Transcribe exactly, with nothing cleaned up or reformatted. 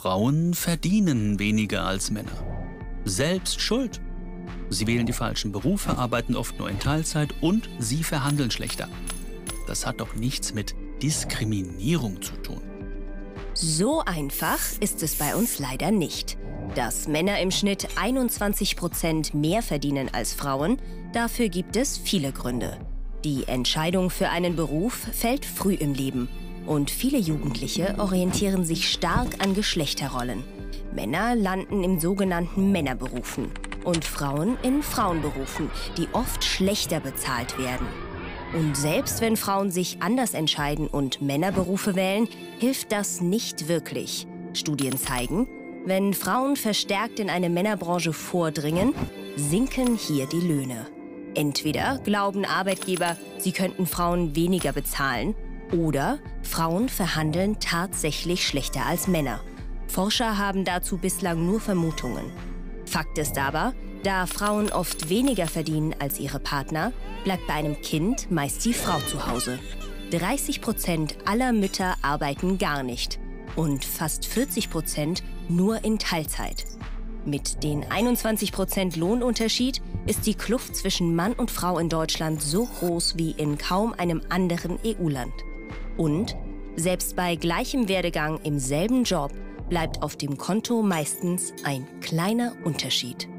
Frauen verdienen weniger als Männer. Selbst schuld. Sie wählen die falschen Berufe, arbeiten oft nur in Teilzeit und sie verhandeln schlechter. Das hat doch nichts mit Diskriminierung zu tun. So einfach ist es bei uns leider nicht. Dass Männer im Schnitt einundzwanzig Prozent mehr verdienen als Frauen, dafür gibt es viele Gründe. Die Entscheidung für einen Beruf fällt früh im Leben und viele Jugendliche orientieren sich stark an Geschlechterrollen. Männer landen in sogenannten Männerberufen und Frauen in Frauenberufen, die oft schlechter bezahlt werden. Und selbst wenn Frauen sich anders entscheiden und Männerberufe wählen, hilft das nicht wirklich. Studien zeigen, wenn Frauen verstärkt in eine Männerbranche vordringen, sinken hier die Löhne. Entweder glauben Arbeitgeber, sie könnten Frauen weniger bezahlen, oder Frauen verhandeln tatsächlich schlechter als Männer. Forscher haben dazu bislang nur Vermutungen. Fakt ist aber, da Frauen oft weniger verdienen als ihre Partner, bleibt bei einem Kind meist die Frau zu Hause. dreißig Prozent aller Mütter arbeiten gar nicht und fast vierzig Prozent nur in Teilzeit. Mit den einundzwanzig Prozent Lohnunterschied ist die Kluft zwischen Mann und Frau in Deutschland so groß wie in kaum einem anderen E U-Land. Und selbst bei gleichem Werdegang im selben Job bleibt auf dem Konto meistens ein kleiner Unterschied.